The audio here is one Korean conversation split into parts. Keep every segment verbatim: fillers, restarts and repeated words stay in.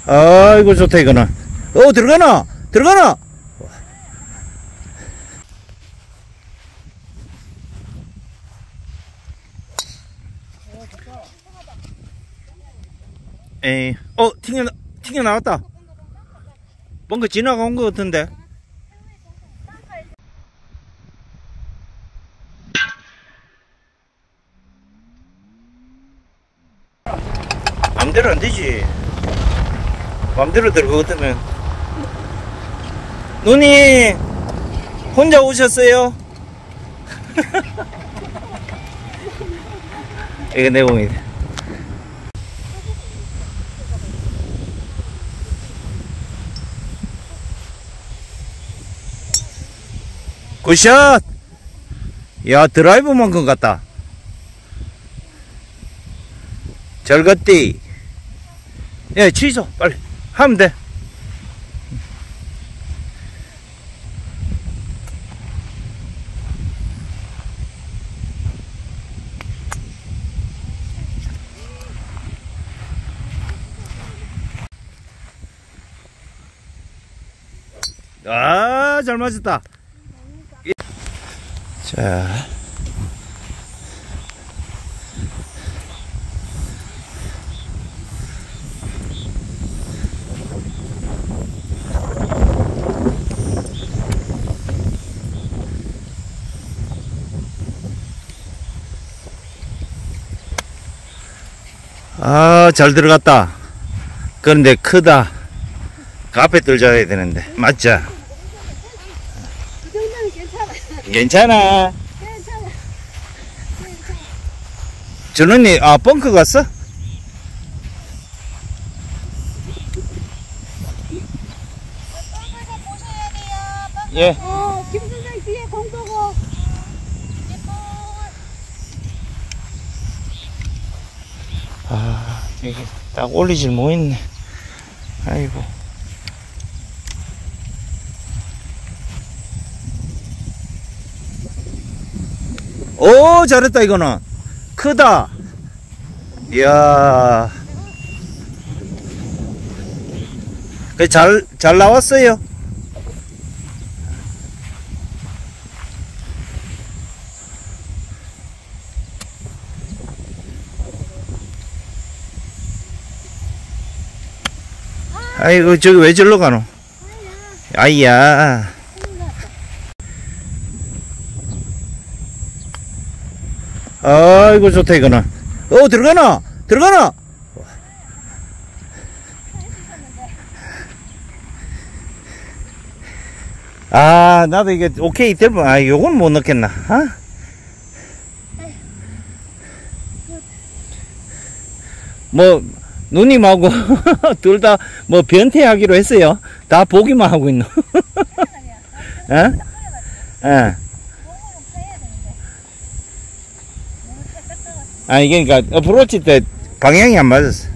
아이고 좋다 이거는. 어 들어가나 들어가나. 에이 어 튕겨 튕겨 나왔다. 뭔가 지나간 것 같은데. 맘대로 안 되지. 맘대로 들어가거든. 누님 혼자 오셨어요? 이거 내 몸이다. 굿샷! 야 드라이버만큼 같다. 잘 갔디. 예 취소 빨리 하면 돼. 아, 잘 맞았다. 자. 아, 잘 들어갔다. 그런데 크다. 그 앞에 떨어져야 되는데. 맞자? 그 정도는 괜찮아. 괜찮아. 괜찮아. 괜찮아. 전원이, 아, 벙커 갔어? 벙커 보셔야 돼요. 벙커. 예. 어, 김 선생 뒤에 공 보고. 아, 이게 딱 올리질 못했네. 아이고. 오, 잘했다, 이거는. 크다. 이야. 그 잘, 잘 나왔어요. 아이고, 저기 왜 절로 가노? 아이야. 아이고, 좋다, 이거는. 어, 들어가나? 들어가나? 아, 나도 이게 오케이 될뻔. 아, 요건 못 넣겠나? 아? 뭐, 누님하고 둘 다 뭐 변태하기로 했어요. 다 보기만 하고 있노. 어? 어. 아, 이게 그러니까 어프로치 때 방향이 안 맞았어.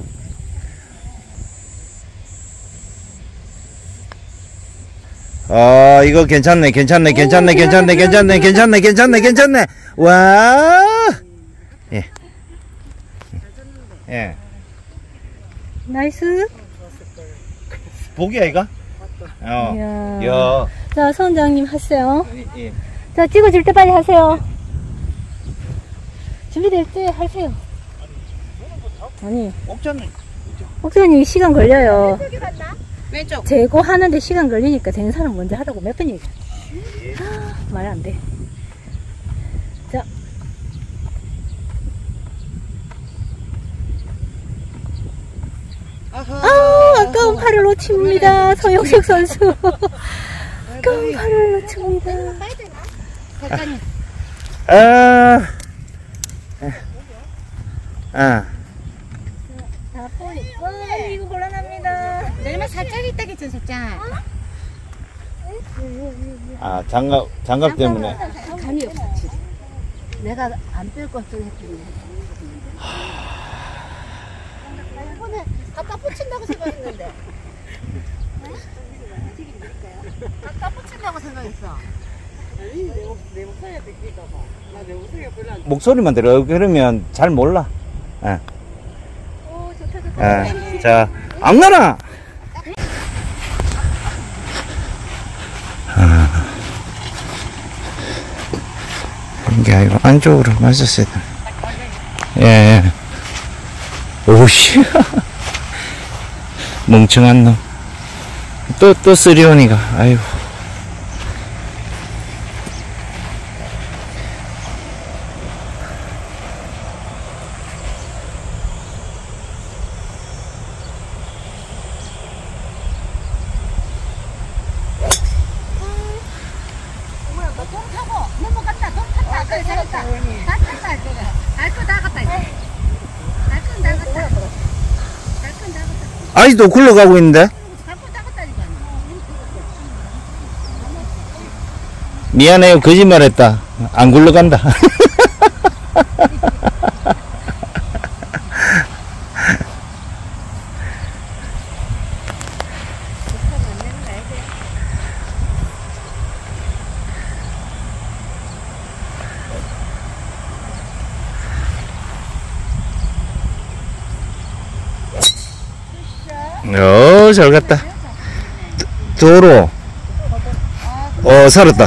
아, 이거 괜찮네, 괜찮네, 괜찮네, 괜찮네, 괜찮네, 괜찮네, 괜찮네, 괜찮네. 와. 예. 예. 나이스. 보기야, 이거? 어. 야. 자, 선장님 하세요. 예. 자, 찍어줄 때 빨리 하세요. 준비될 때 하세요. 아니, 옥자는 옥자님 시간 걸려요. 왼쪽. 제거하는데 시간 걸리니까 되는 사람 먼저 하라고 몇 번 얘기해. 말 안 돼. 자. 아, 아까운 팔을 놓칩니다. 서영석 선수. 아까운 팔을 놓칩니다. 아. 아. 자, 볼. 어, 이거 곤란합니다. 내리막 살짝 있다 했죠, 살짝. 아, 장갑, 장갑 때문에. 감이 없지. 내가 안 뺄 것 같긴 했더니. 이번에 갖다 붙인다고 생각했는데. 갖다 붙인다고 생각했어. 아니, 내, 목, 내 목소리가 들릴까봐. 나 내 목소리가 별로 안 목소리만 들어. 그러면 잘 몰라. 예. 오, 좋다, 좋다. 예. 자. 안 가나? 아, 이게 아니고 안쪽으로 맞았어야 돼. 예, 예. 오씨. 멍청한 놈. 또, 또 쓰리온이가. 아이고. 아직도 굴러가고 있는데? 미안해요. 거짓말 했다. 안 굴러간다. 어, 잘 갔다. 도로. 어, 살았다.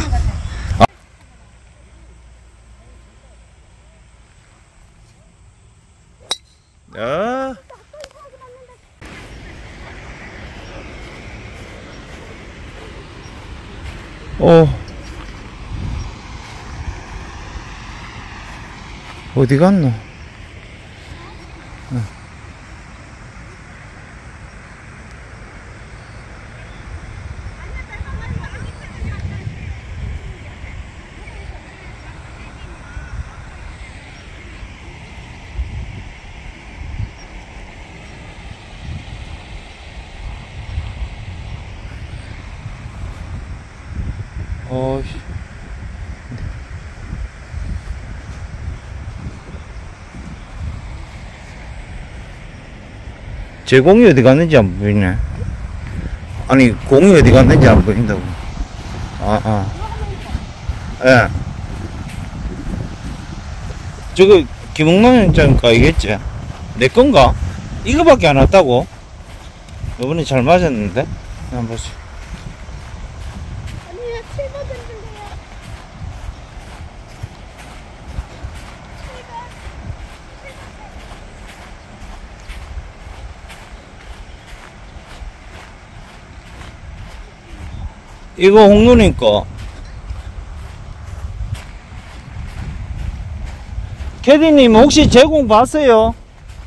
아. 어. 어디 갔노? 어. 어이씨. 제 공이 어디 갔는지 안 보이네. 아니, 공이 어디 갔는지 안 보인다고. 아, 아. 예. 저거, 김홍남 장가 이겠지? 내 건가? 이거밖에 안 왔다고? 이번에 잘 맞았는데? 한번 보세요. 이거 홍누님 거. 캐디님 혹시 제공 봤어요?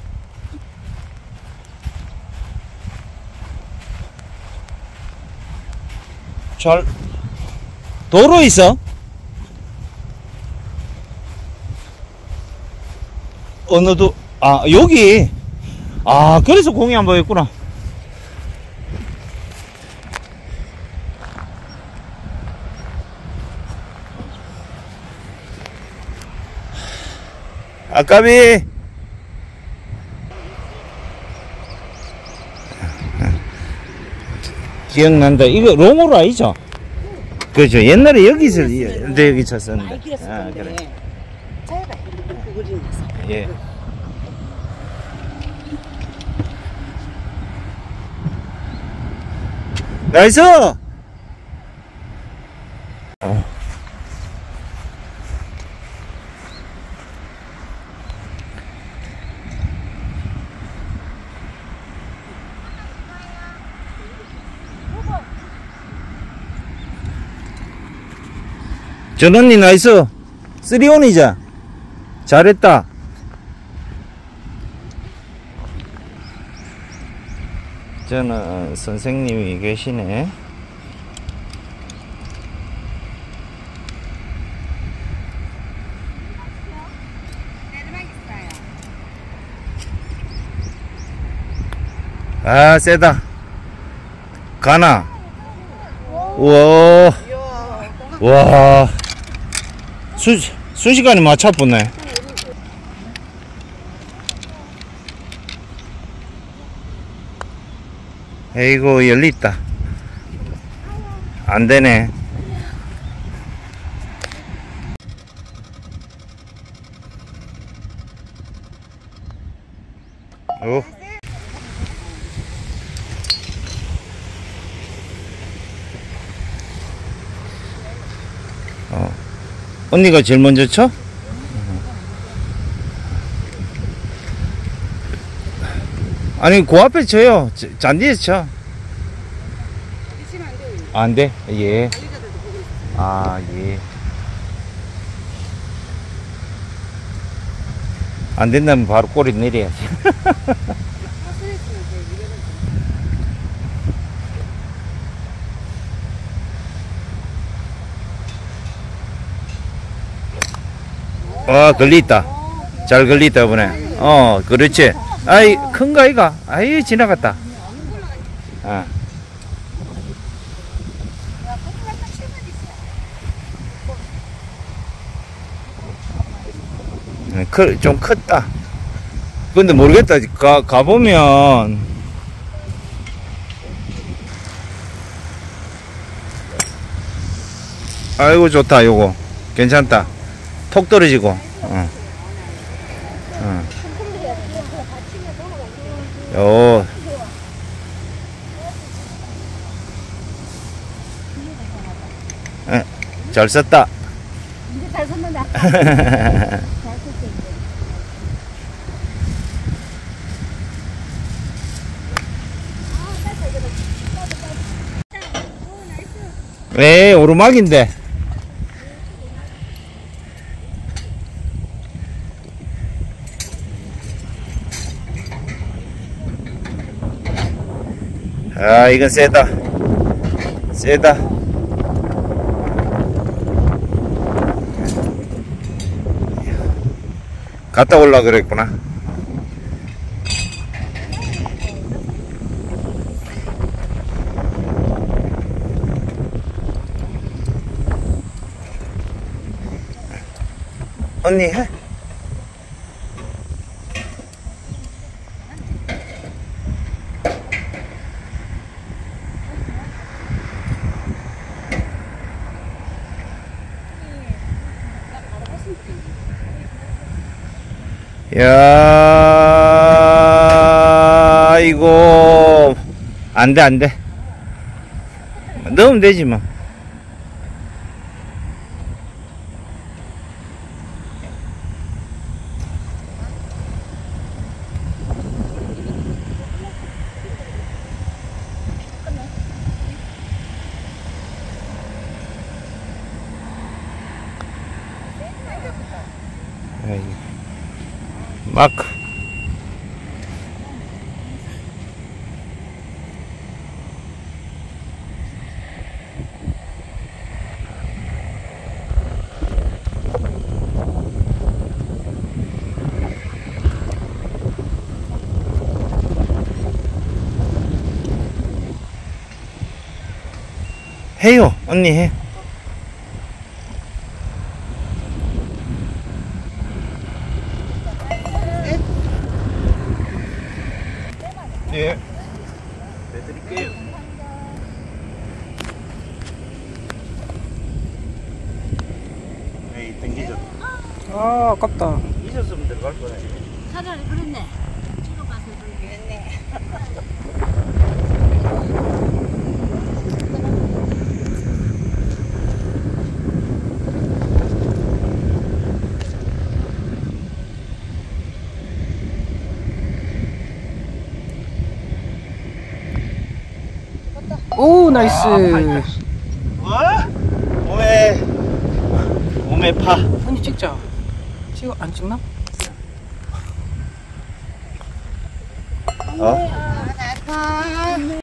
잘 도로 있어? 어느 도, 아, 여기. 아, 그래서 공이 안 보였구나. 아까비. 기억난다. 이거 롱으로 아니죠? 그죠. 옛날에 여기서 근데 여기 쳤었는데. 아, 그래. 예. 나이스. 어. 전언니 나이스. 쓰리온이자. 잘했다. 저는 선생님이 계시네. 아, 세다. 가나. 우와. 와. 수, 순식간에 맞춰보네. 에이고, 열리있다. 안되네. 오. 언니가 제일 먼저 쳐? 아니 그 앞에 쳐요. 자- 잔디에서 쳐. 치면 안 돼요. 아, 안 돼? 예. 관리자들도 보고 있어요. 아, 예. 안 된다면 바로 꼬리 내려야지. 스트레스는 제일 유리하다. 와, 걸리있다. 잘 걸리있다, 이번에. 어, 그렇지. 아이, 큰가, 이가? 아이, 지나갔다. 아. 음, 크, 좀 컸다. 근데 모르겠다. 가, 가보면. 아이고, 좋다, 요거. 괜찮다. 톡 떨어지고. 어. 어. 요. 에, 잘 썼다. 이제 잘 섰는데. 에, 오르막인데. 아, 이건 세다. 세다. 갔다 올라 그랬구나. 언니 해? 야, 이거 안돼 안돼. 넣으면 되지 뭐. 마크. 해요, 언니 해. 예. 내드릴게요. 에이, 땡기죠. 아, 아깝다. 잊었으면 들어갈 거네. 차라리 그랬네. 찍어봐서 그랬네. 오, 나이스. 와? 오메, 오메 파. 언니 찍자. 찍어, 안 찍나? 어? 아,